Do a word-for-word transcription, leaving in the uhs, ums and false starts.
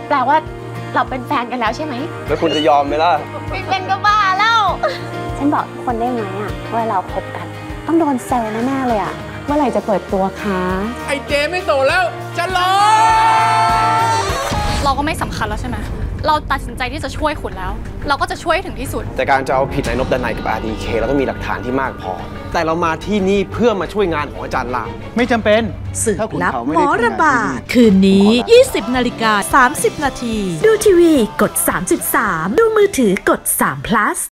แปลว่าเราเป็นแฟนกันแล้วใช่ไหมแล้วคุณจะยอมไหมล่ะไม่เป็นก็บ้าแล้วฉันบอกทุกคนได้ไหมอะว่าเราคบกันต้องโดนแซวแน่ๆเลยอะเมื่อไหร่จะเปิดตัวคะไอ้เจไม่โตแล้วจะรอเราก็ไม่สำคัญแล้วใช่ไหมเราตัดสินใจที่จะช่วยคุณแล้วเราก็จะช่วยถึงที่สุดแต่การจะเอาผิดนายนพดนัยกับ อาร์ ดี เค เราต้องมีหลักฐานที่มากพอแต่เรามาที่นี่เพื่อมาช่วยงานของอาจารย์ลามไม่จำเป็นสืบลับหมอระบาดคืนนี้ ยี่สิบนาฬิกาสามสิบนาทีดูทีวีกดสามสิบสามดูมือถือกดสาม plus